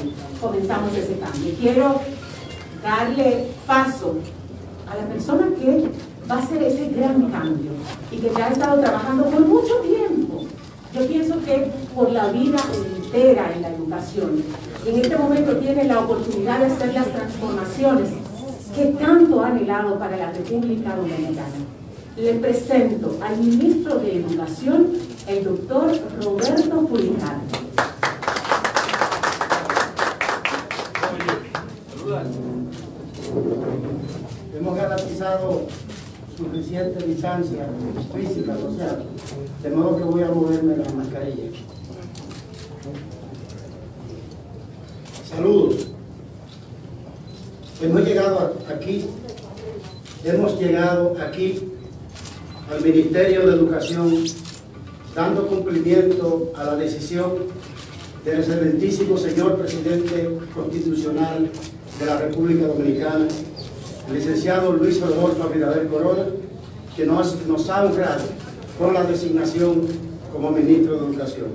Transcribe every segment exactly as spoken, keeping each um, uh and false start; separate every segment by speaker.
Speaker 1: comenzamos ese cambio. Quiero darle paso a la persona que va a hacer ese gran cambio y que ya ha estado trabajando por mucho tiempo. Yo pienso que por la vida entera en la educación, y en este momento tiene la oportunidad de hacer las transformaciones que tanto ha anhelado para la República Dominicana. Le presento al ministro de Educación, el doctor Roberto Fulcar.
Speaker 2: Hemos garantizado suficiente distancia física, social, de modo que voy a moverme la mascarilla. Saludos. Hemos llegado aquí, hemos llegado aquí al Ministerio de Educación dando cumplimiento a la decisión del excelentísimo señor presidente constitucional de la República Dominicana, el licenciado Luis Rodolfo Abinader Corona, que nos, nos ha honrado con la designación como ministro de Educación.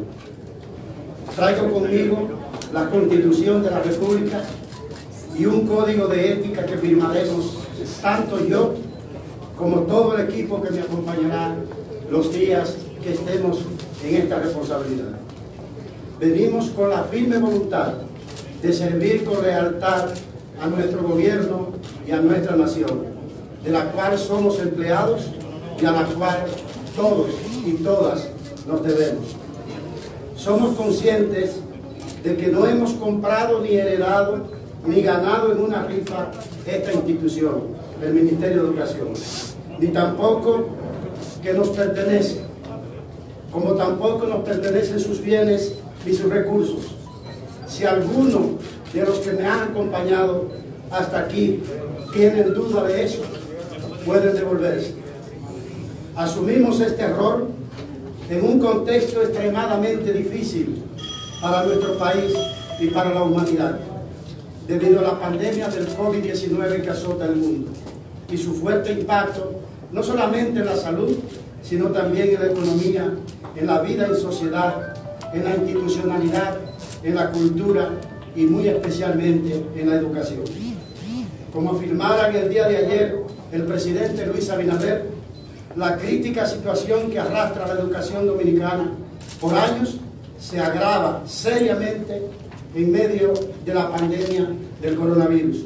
Speaker 2: Traigo conmigo la Constitución de la República y un código de ética que firmaremos tanto yo como todo el equipo que me acompañará los días que estemos en esta responsabilidad. Venimos con la firme voluntad de servir con lealtad a nuestro gobierno y a nuestra nación, de la cual somos empleados y a la cual todos y todas nos debemos. Somos conscientes de que no hemos comprado ni heredado ni ganado en una rifa esta institución, el Ministerio de Educación, ni tampoco que nos pertenece, como tampoco nos pertenecen sus bienes y sus recursos. Si alguno de los que me han acompañado hasta aquí tienen duda de eso, pueden devolverse. Asumimos este error en un contexto extremadamente difícil para nuestro país y para la humanidad, debido a la pandemia del COVID diecinueve que azota el mundo y su fuerte impacto no solamente en la salud, sino también en la economía, en la vida en sociedad, en la institucionalidad, en la cultura y muy especialmente en la educación. Como afirmara en el día de ayer el presidente Luis Abinader, la crítica situación que arrastra la educación dominicana por años se agrava seriamente en medio de la pandemia del coronavirus,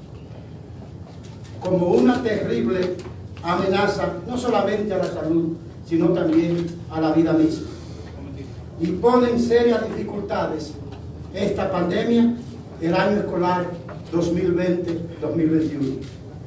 Speaker 2: como una terrible amenaza no solamente a la salud, sino también a la vida misma. Y pone en serias dificultades esta pandemia el año escolar dos mil veinte dos mil veintiuno.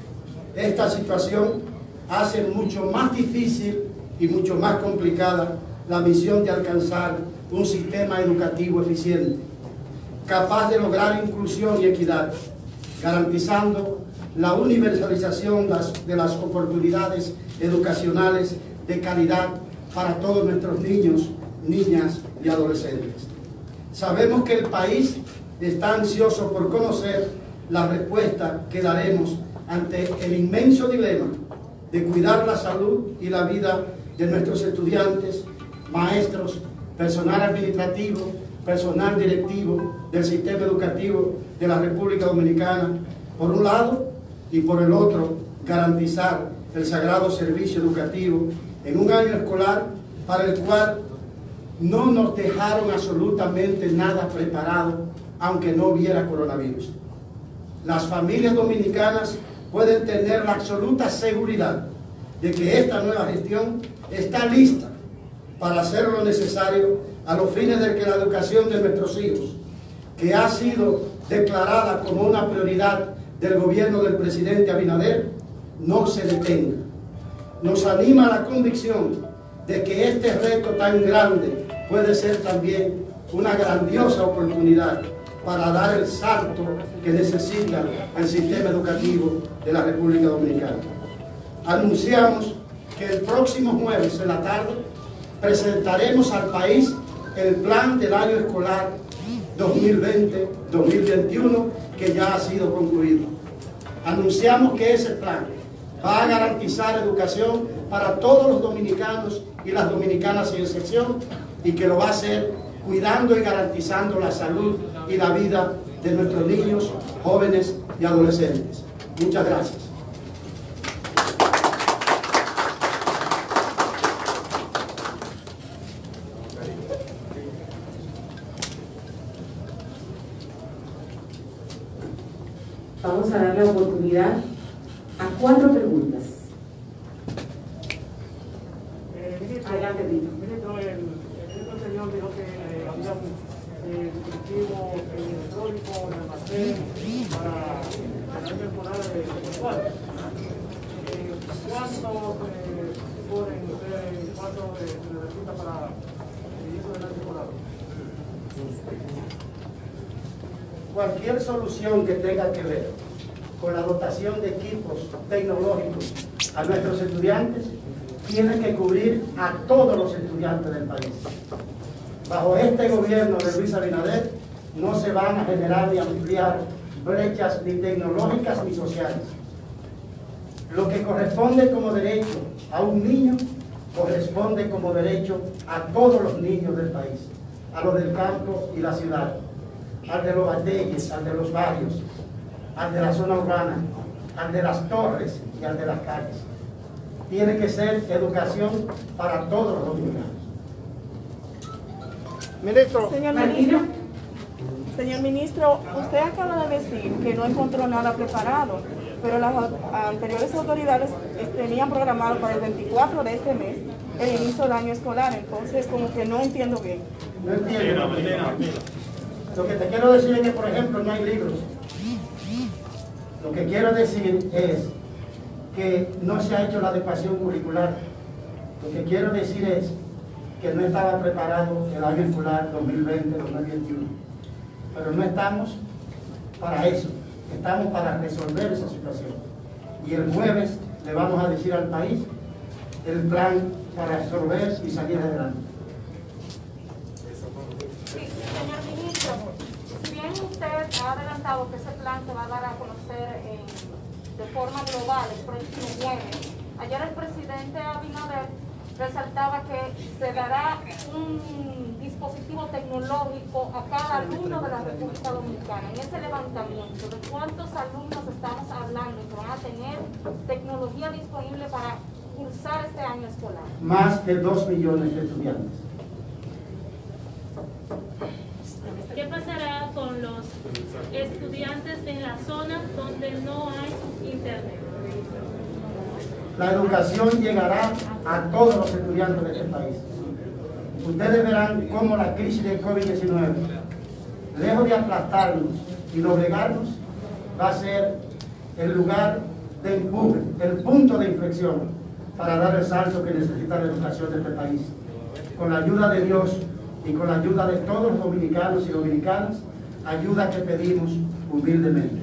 Speaker 2: Esta situación hace mucho más difícil y mucho más complicada la misión de alcanzar un sistema educativo eficiente, capaz de lograr inclusión y equidad, garantizando la universalización de las oportunidades educacionales de calidad para todos nuestros niños, niñas y adolescentes. Sabemos que el país está ansioso por conocer la respuesta que daremos ante el inmenso dilema de cuidar la salud y la vida de nuestros estudiantes, maestros, personal administrativo, personal directivo del sistema educativo de la República Dominicana, por un lado, y por el otro, garantizar el sagrado servicio educativo en un año escolar para el cual no nos dejaron absolutamente nada preparado, aunque no hubiera coronavirus. Las familias dominicanas pueden tener la absoluta seguridad de que esta nueva gestión está lista para hacer lo necesario a los fines de que la educación de nuestros hijos, que ha sido declarada como una prioridad del gobierno del presidente Abinader, no se detenga. Nos anima la convicción de que este reto tan grande puede ser también una grandiosa oportunidad para dar el salto que necesita el sistema educativo de la República Dominicana. Anunciamos que el próximo jueves en la tarde presentaremos al país el plan del año escolar dos mil veinte dos mil veintiuno que ya ha sido concluido. Anunciamos que ese plan va a garantizar educación para todos los dominicanos y las dominicanas sin excepción, y que lo va a hacer cuidando y garantizando la salud y la vida de nuestros niños, jóvenes y adolescentes. Muchas gracias.
Speaker 1: Vamos a darle oportunidad a cuatro preguntas.
Speaker 3: Eh, ministro,
Speaker 1: Adelante, Tito.
Speaker 3: ministro, el, el ministro anterior dijo que eh, había un eh, dispositivo electrónico en el almacén para tener temporada de virtual. Eh, ¿Cuánto eh, ponen ustedes, cuánto eh, se necesita para el inicio de la temporada?
Speaker 2: Cualquier solución que tenga que ver con la dotación de equipos tecnológicos a nuestros estudiantes tiene que cubrir a todos los estudiantes del país. Bajo este gobierno de Luis Abinader no se van a generar ni ampliar brechas ni tecnológicas ni sociales. Lo que corresponde como derecho a un niño corresponde como derecho a todos los niños del país, a los del campo y la ciudad, al de los batalles, al de los barrios, al de la zona urbana, al de las torres y al de las calles. Tiene que ser educación para todos los dominicanos.
Speaker 4: Ministro, señor
Speaker 1: Martina.
Speaker 4: ministro, señor ministro, usted acaba de decir que no encontró nada preparado, pero las anteriores autoridades tenían programado para el veinticuatro de este mes el inicio del año escolar, entonces como que no entiendo bien.
Speaker 2: No entiendo. Lo que te quiero decir es que, por ejemplo, no hay libros. Lo que quiero decir es que no se ha hecho la adecuación curricular. Lo que quiero decir es que no estaba preparado el año escolar dos mil veinte dos mil veintiuno. Pero no estamos para eso. Estamos para resolver esa situación. Y el jueves le vamos a decir al país el plan para resolver y salir adelante.
Speaker 5: Sí, señor ministro, si bien usted ha adelantado que ese plan se va a dar a conocer en, de forma global el próximo jueves, ayer el presidente Abinader resaltaba que se dará un dispositivo tecnológico a cada alumno de la República Dominicana. En ese levantamiento, ¿de cuántos alumnos estamos hablando que van a tener tecnología disponible para cursar este año escolar?
Speaker 2: Más de dos millones de estudiantes.
Speaker 6: ¿Qué pasará con los estudiantes en las zonas donde no hay internet?
Speaker 2: La educación llegará a todos los estudiantes de este país. Ustedes verán cómo la crisis del COVID diecinueve, lejos de aplastarnos y doblegarnos, va a ser el lugar de empuje, el punto de inflexión para dar el salto que necesita la educación de este país. Con la ayuda de Dios y con la ayuda de todos los dominicanos y dominicanas, ayuda que pedimos humildemente.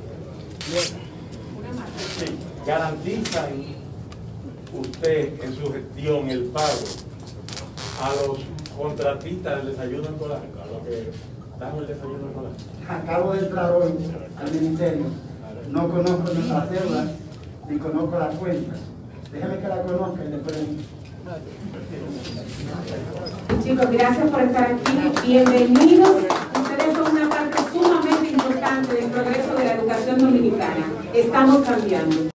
Speaker 7: Sí, garantizan usted en su gestión el pago a los contratistas del desayuno escolar, a los que dan el desayuno escolar.
Speaker 2: Acabo de entrar hoy al ministerio, no conozco nuestras deudas ni conozco las cuentas. Déjame que la conozca y después.
Speaker 1: Chicos, gracias por estar aquí. Bienvenidos. Ustedes son una parte sumamente importante del progreso de la educación dominicana. Estamos cambiando.